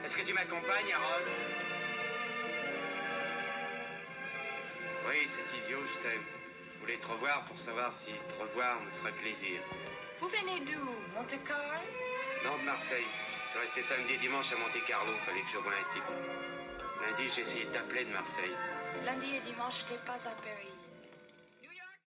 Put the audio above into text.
Est-ce que tu m'accompagnes, Harold? Oui, c'est idiot, je t'aime. Je voulais te revoir pour savoir si te revoir me ferait plaisir. Vous venez d'où? Monte-Carlo? Non, de Marseille. Je suis resté samedi et dimanche à Monte-Carlo. Fallait que je voie un type. Lundi, j'ai essayé de t'appeler de Marseille. Lundi et dimanche, je n'ai pas à Paris.